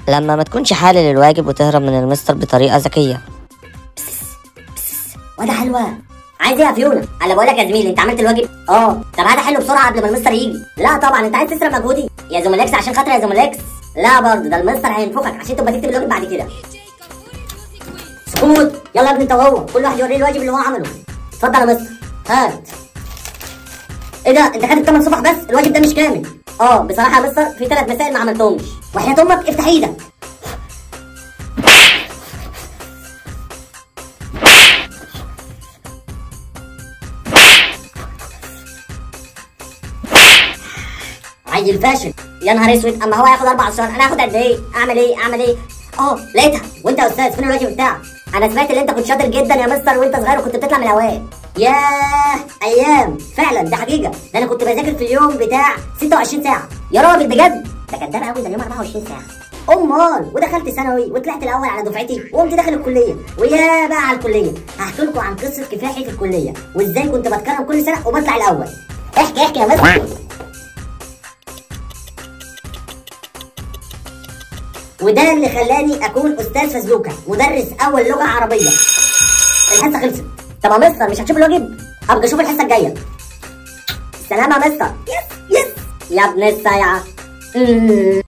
لما ما تكونش حالل الواجب وتهرب من المستر بطريقة ذكية. وده حلوة. عايز ايه يا فيونا؟ انا بقول لك يا زميلي، انت عملت الواجب؟ طب هذا حلو بسرعه قبل ما المستر يجي. لا طبعا، انت عايز تسرق مجهودي يا زميلكس عشان خاطر يا زميلكس. لا برضه، ده المستر هينفخك عشان تبقى تكتب الواجب بعد كده. سكوت، يلا يا ابني انت وهو كل واحد يوريه الواجب اللي هو عمله. اتفضل يا مستر، هات. ايه ده؟ انت خدت 8 صفح بس؟ الواجب ده مش كامل. بصراحه يا مستر في 3 مسائل ما عملتهمش، وحياة امك افتح ايدك. عيل فاشل. يا نهار اسود، اما هو هياخد 4 صفار انا هاخد قد ايه؟ اعمل ايه؟ لقيتها. وانت يا استاذ فين الواجب بتاعك؟ انا سمعت ان انت كنت شاطر جدا يا مستر وانت صغير وكنت بتطلع من الاوائل. ياه ايام، فعلا ده حقيقه. ده انا كنت بذاكر في اليوم بتاع 26 ساعه. يا راجل بجد؟ ده كداب قوي، ده اليوم 24 ساعه. امال ودخلت ثانوي وطلعت الاول على دفعتي وقمت داخل الكليه. ويا بقى على الكليه، هحكي لكم عن قصه كفاحي في الكليه وازاي كنت بتكرم كل سنه وبطلع الاول. احكي يا مستر. وده اللي خلاني اكون استاذ فزلوكه، مدرس اول لغه عربيه. الحصه خلصت. طب يا مستر مش هتشوف الواجب؟ ابقى اشوف الحصه الجايه. سلام يا مستر. يس يا ابن السايعه.